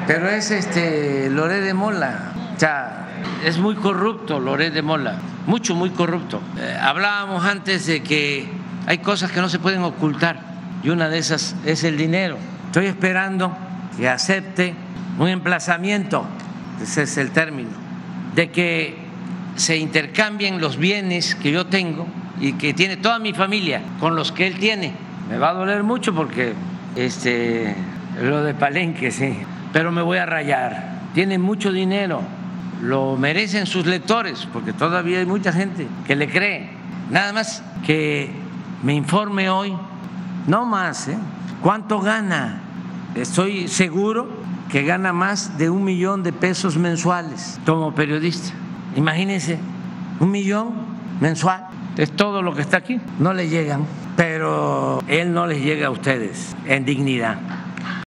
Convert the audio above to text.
Pero es Loret de Mola. O sea, es muy corrupto Loret de Mola, muy corrupto. Hablábamos antes de que hay cosas que no se pueden ocultar y una de esas es el dinero. Estoy esperando que acepte un emplazamiento, ese es el término, de que se intercambien los bienes que yo tengo y que tiene toda mi familia con los que él tiene. Me va a doler mucho porque lo de Palenque, sí, pero me voy a rayar. Tiene mucho dinero, lo merecen sus lectores, porque todavía hay mucha gente que le cree. Nada más que me informe hoy, no más, ¿cuánto gana? Estoy seguro que gana más de $1 millón mensuales como periodista. Imagínense, 1 millón mensual, es todo lo que está aquí. No le llegan, pero él no les llega a ustedes en dignidad.